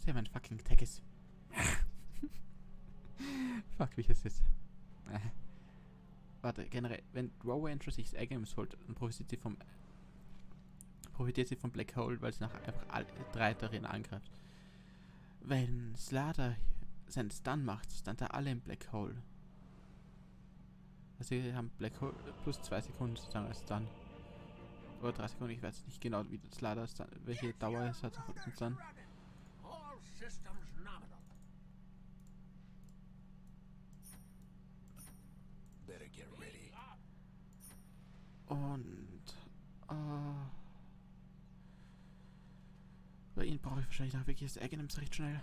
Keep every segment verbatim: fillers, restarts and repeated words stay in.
ist ja mein fucking Tekkis. Fuck, wie ist das jetzt? Äh. Warte, generell, wenn Row Entry sich das Games holt, dann profitiert sie vom profitiert sie vom Black Hole, weil sie nachher einfach alle drei darin angreift. Wenn Slada seinen Stun macht, dann da alle im Black Hole. Also wir haben Black Hole plus zwei Sekunden sozusagen als Stun. Oder drei Sekunden, ich weiß nicht genau, wie das Slada Stun, welche Dauer es hat von dem Stun. Und uh, bei ihnen brauche ich wahrscheinlich noch wirklich das Aghanim's recht schnell.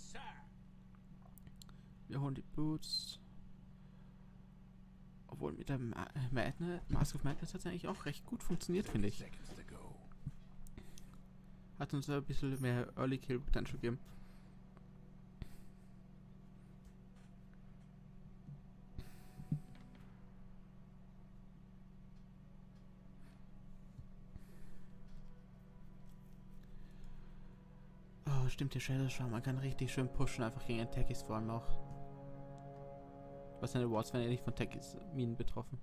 Wir holen die Boots. Obwohl mit der Ma Madness, Mask of Madness hat es eigentlich auch recht gut funktioniert, finde ich. Hat uns ein bisschen mehr Early Kill Potential gegeben. Oh, stimmt, die Shadow Shower. Man kann richtig schön pushen, einfach gegen den Tekkis vor allem auch. Was seine Wards werden ja nicht von Tekkis Minen betroffen.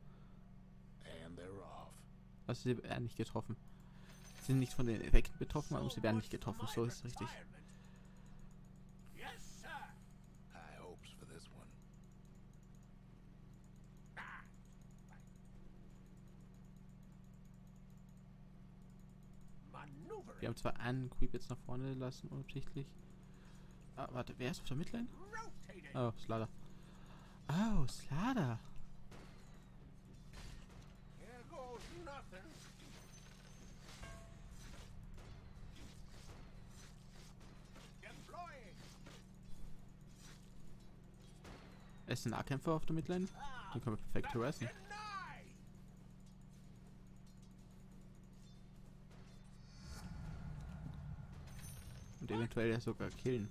Also sie werden nicht getroffen. Sie sind nicht von den Effekten betroffen, aber sie werden nicht getroffen. So ist es richtig. Wir haben zwar einen Creep jetzt nach vorne lassen, unabsichtlich. Ah, warte, wer ist auf der Midlane? Oh, Slada. Oh, Slada. Er ist ein Nahkämpfer auf der Midlane. Den können wir perfekt harassen. Und eventuell ja sogar killen.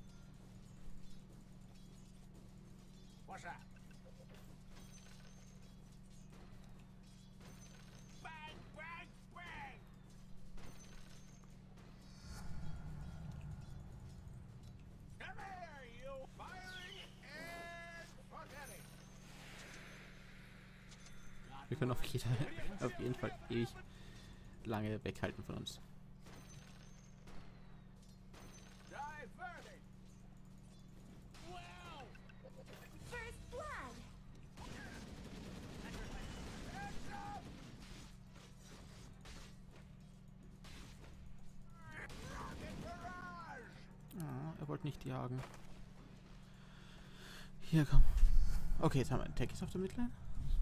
Wir können auf, jeder, auf jeden Fall ewig lange weghalten von uns. Ah, er wollte nicht jagen. Hier, komm. Okay, jetzt haben wir einen Tekkis auf der Midlane.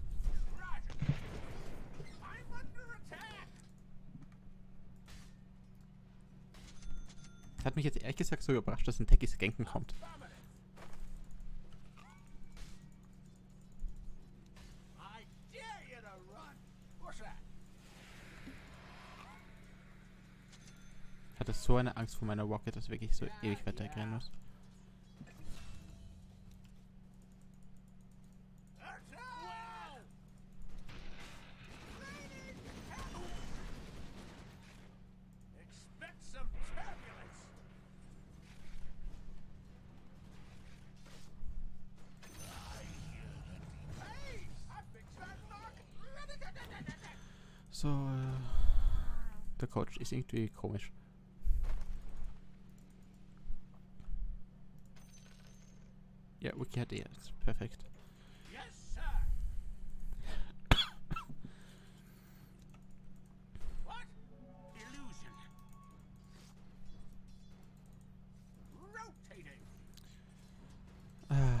Das hat mich jetzt ehrlich gesagt so überrascht, dass ein Tekkis ganken kommt. Ich hatte so eine Angst vor meiner Rocket, dass wirklich so ewig weiter wegrennen muss. So, äh, der Coach ist irgendwie komisch. Ja, Wiki hat eh jetzt. Perfekt. Ah.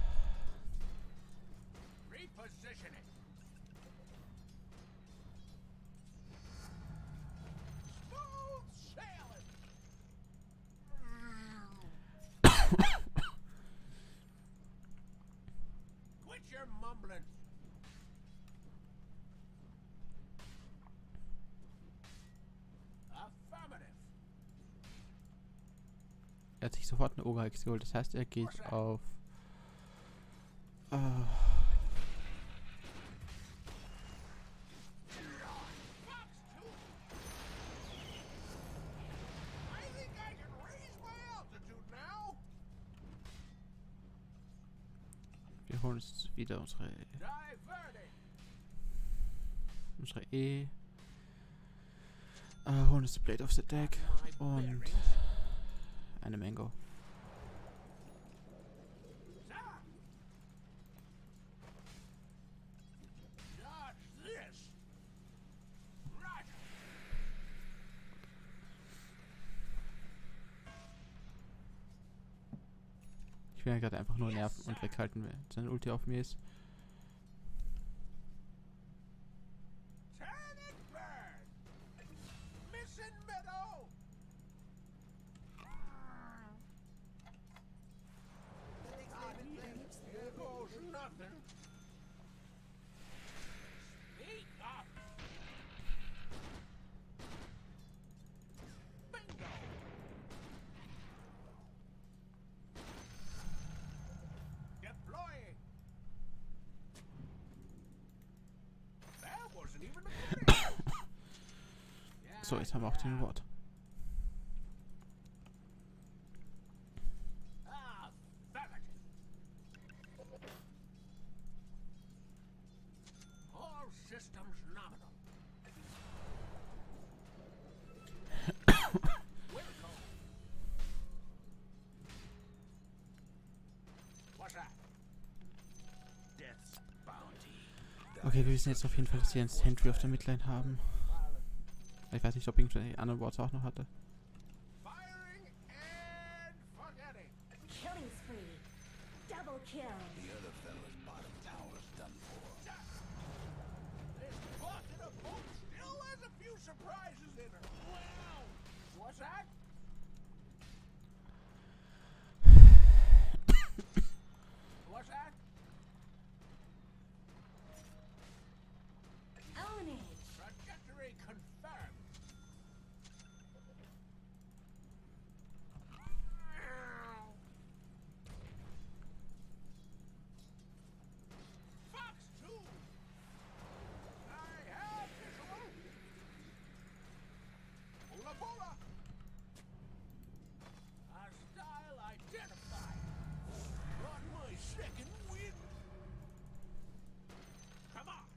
Er hat sich sofort eine Oberhex geholt, das heißt, er geht auf... Uh, wir holen uns wieder unsere unsere E. Uh, holen uns die Blade of the Deck und eine Mango. Ich will ja gerade einfach nur nerven und weghalten, wenn seine Ulti auf mir ist. So, jetzt haben wir auch den Wort. Okay, wir wissen jetzt auf jeden Fall, dass sie einen Sentry auf der Midline haben. Ich weiß nicht, ob irgendwelche anderen Worte auch noch hatte. Killing spree. Double kill. The other fella's bottom tower's done for. This bucket of boat still has a few surprises in her. Wow! What's that? What's that? Own it. Trajectory confirmed. Fox two. I have visual. Bula bula. Hostile identified. On my second win. Come on.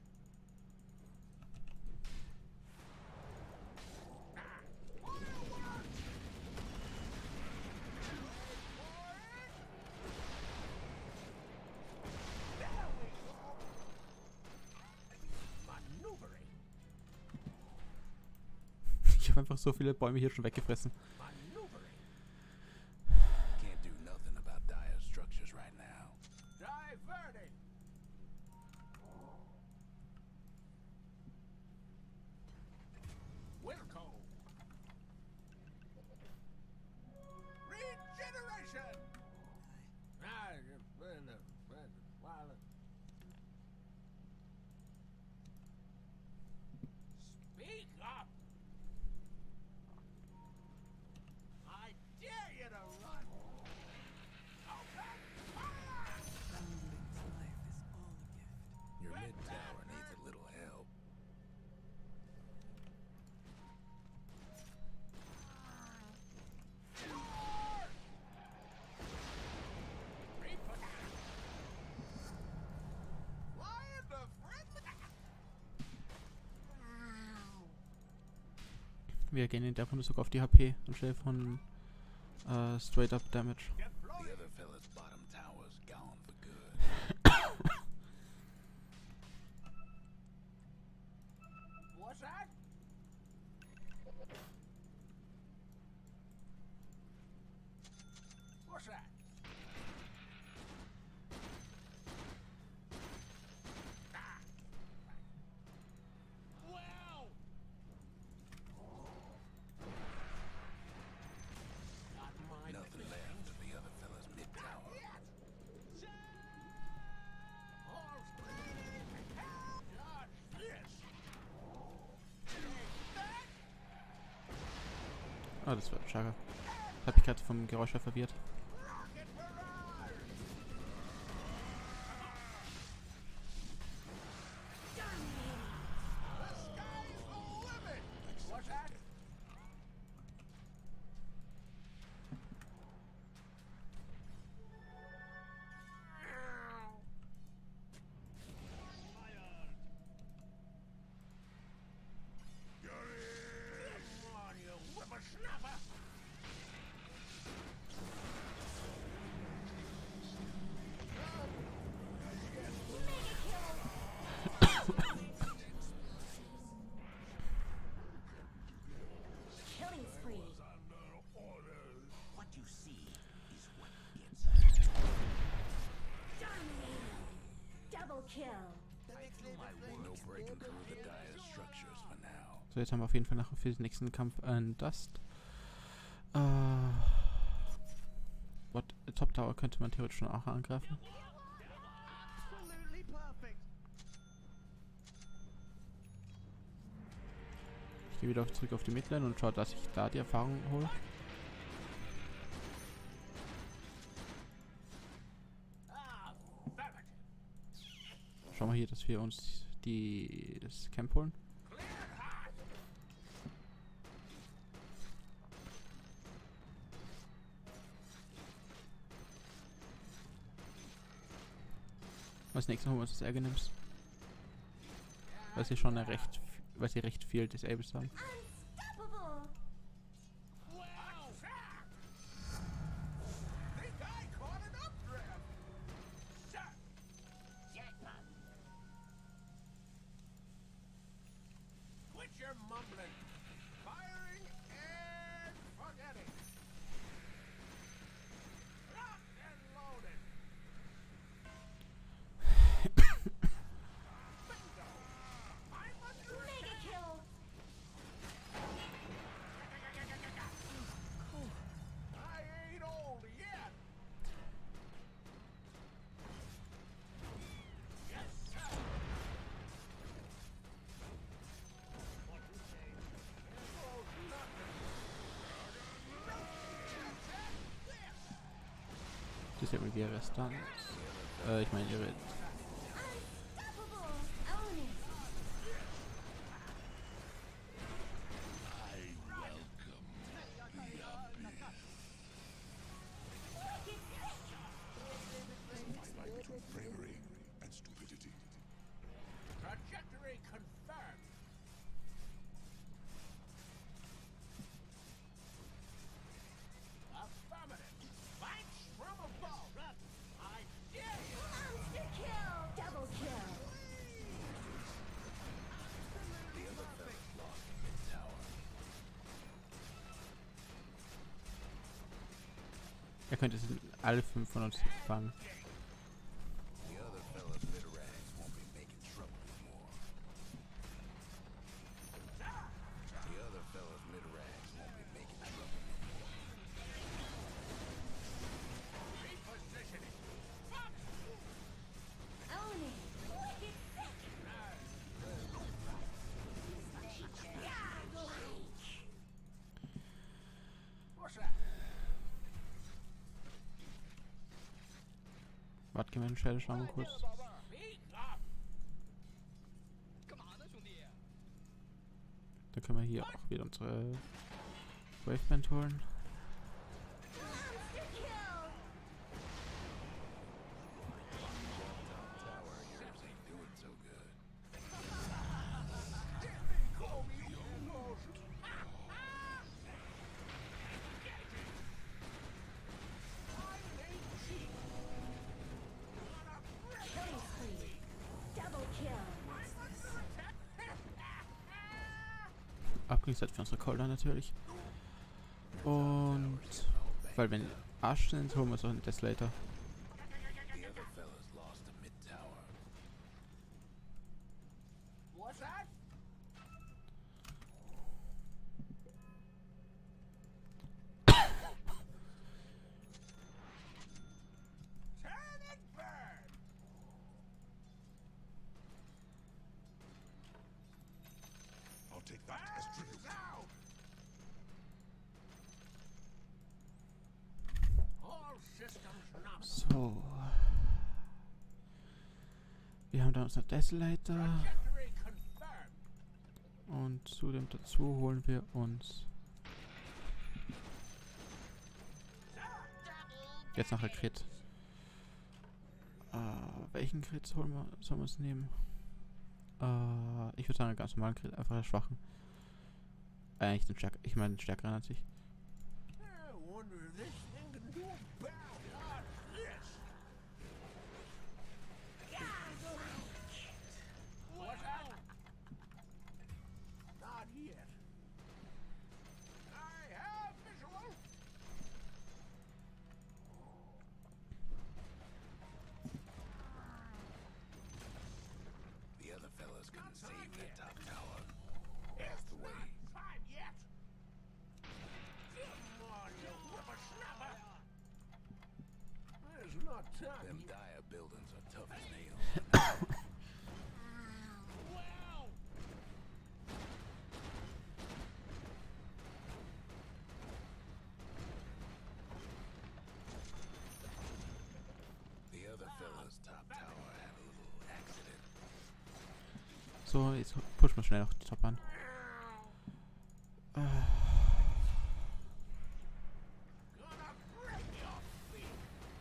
Ich habe einfach so viele Bäume hier schon weggefressen. Can't do nothing about dire structures right now. Diverting. Wilco. Regeneration. Ah, burn the burn the while. Speak up. I dare you to run. Open fire. Your mid tower needs a little help. Lion the friendly. Wir gehen in der Runde sogar auf die H P anstelle von äh, Straight Up Damage. Get The blowing. other fella's bottom tower's gone for good. What's that? What's that? Ah. Wow! Not my Nothing left of the other fella's mid tower. Dodge this! Take that! Ah, das war schade. Hab ich gerade vom Geräusch her verwirrt. Rocket barrage! The sky's the limit! What's that? kill. No breaking through the dire structures for now. So, jetzt haben wir auf jeden Fall noch für den nächsten Kampf einen Dust. Äh. What? Top Tower könnte man theoretisch schon auch angreifen. Absolutely perfect. Ich gehe wieder zurück auf die Midlane und schaue, dass ich da die Erfahrung hole. Schauen wir hier, dass wir uns die, das Camp holen. Als nächstes holen wir uns das Aghanim's. Weil sie schon eine recht, weil sie recht viel Disables haben. Unstoppable. Think I caught an updraft. Sir. Quit your mumbling. Firing and forgetting. Locked and loaded. Bingo. I'm under Mega kill. I ain't old yet. Yes, sir. What you say? Oh, nothing. Disable ihre Stunts. Äh, ich meine ihre. Unstoppable. Own it. Fight between bravery and stupidity. Trajectory confirmed. Affirmative. Bites from above. I dare you. Monster kill. Double kill. The other fellas lost in mid-tower. Er könnte es alle fünf von uns fangen. The other fellas mid-ranks won't be making trouble anymore. The other fellas mid-ranks won't be making trouble anymore. Repositioning. Own it. Wicked sick. What's that? Warte, gehen wir in den Shadow, schauen wir kurz. Speak up. Dann können wir hier auch wieder unsere Waveband holen. Monster kill. Tower, yours ain't doing so good. Call me almost. I'm ain't cheap. Killing spree. Double kill. Abgesetzt für unsere Colder natürlich. Und weil wenn Arsch sind, holen wir uns auch einen Desolator. The other fellas lost to mid-tower. What's that? Turn and burn. I'll take that as tribute. Out. All systems not. So. Wir haben da unser Desolator. Trajectory confirmed. Und zudem dazu holen wir uns jetzt noch ein Crit. Äh, welchen Crit holen wir, sollen wir uns nehmen? Äh, ich würde sagen, einen ganz normalen Crit, einfach einen schwachen. Äh, nicht den stärker, ich meine den stärkeren an sich. I wonder if this thing can do about this. What's that? Not yet. I have visual. Them dire buildings are tough as nails. Wow! The other fella's top tower had a little accident. So, jetzt pushen wir schnell noch die Top an. Äh, Gonna break your feet!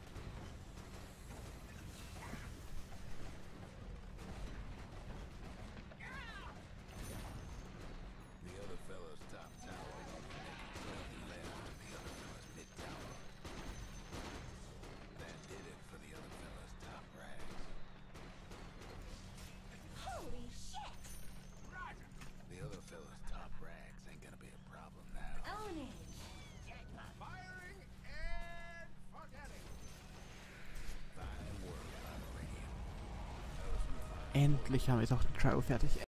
The other fella's top tower will be making twenty left to the other fella's mid tower. That did it for the other fella's top rags. Holy shit! Roger! The other fella's top rags ain't gonna be a problem now. Own it! Firing and forgetting! Fine work, Vibranium. That was some fine endlich haben wir jetzt auch den Cryo fertig.